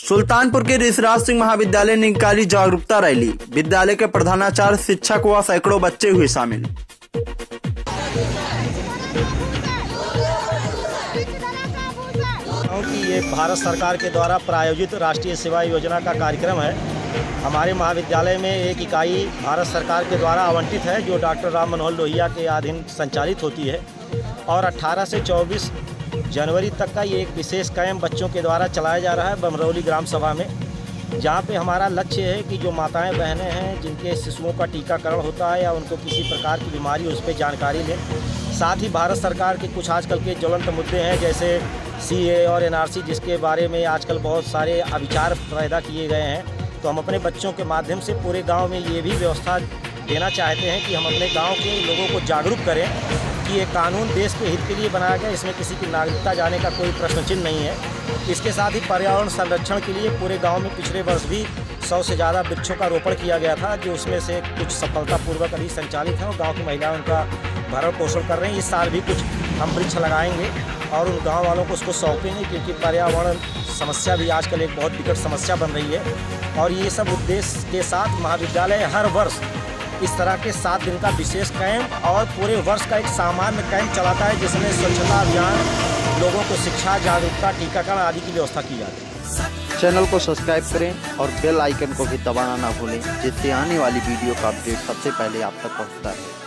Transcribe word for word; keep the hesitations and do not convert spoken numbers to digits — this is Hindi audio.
सुल्तानपुर के ऋषिराज सिंह महाविद्यालय ने निकाली जागरूकता रैली। विद्यालय के प्रधानाचार्य, शिक्षक व सैकड़ों बच्चे हुए शामिल। क्योंकि ये भारत सरकार के द्वारा प्रायोजित राष्ट्रीय सेवा योजना का कार्यक्रम है। हमारे महाविद्यालय में एक इकाई भारत सरकार के द्वारा आवंटित है जो डॉक्टर राम मनोहर लोहिया के अधीन संचालित होती है और अठारह से चौबीस जनवरी तक का ये एक विशेष कैंप बच्चों के द्वारा चलाया जा रहा है बमरौली ग्राम सभा में, जहाँ पे हमारा लक्ष्य है कि जो माताएं बहनें हैं जिनके शिशुओं का टीकाकरण होता है या उनको किसी प्रकार की बीमारी उस पर जानकारी लें। साथ ही भारत सरकार के कुछ आजकल के ज्वलंत मुद्दे हैं जैसे सी ए और एन आर सी, जिसके बारे में आजकल बहुत सारे अविचार पैदा किए गए हैं। तो हम अपने बच्चों के माध्यम से पूरे गांव में ये भी व्यवस्था देना चाहते हैं कि हम अपने गांव के लोगों को जागरूक करें कि ये कानून देश के हित के लिए बनाया गया, इसमें किसी की नागरिकता जाने का कोई प्रश्न चिन्ह नहीं है। इसके साथ ही पर्यावरण संरक्षण के लिए पूरे गांव में पिछले वर्ष भी सौ से ज़्यादा वृक्षों का रोपण किया गया था, जो उसमें से कुछ सफलतापूर्वक अभी संचालित हैं और गाँव की महिलाएँ उनका भरण पोषण कर रही हैं। इस साल भी कुछ हम वृक्ष लगाएंगे और उन गाँव वालों को उसको सौंपेंगे, क्योंकि पर्यावरण समस्या भी आजकल एक बहुत विकट समस्या बन रही है। और ये सब उद्देश्य के साथ महाविद्यालय हर वर्ष इस तरह के सात दिन का विशेष कैंप और पूरे वर्ष का एक सामान्य कैंप चलाता है, जिसमें स्वच्छता अभियान, लोगों को शिक्षा, जागरूकता, टीकाकरण आदि की व्यवस्था की जाती है। चैनल को सब्सक्राइब करें और बेल आइकन को भी दबाना ना भूलें, जिससे आने वाली वीडियो का अपडेट सबसे पहले आप तक पहुंचता है।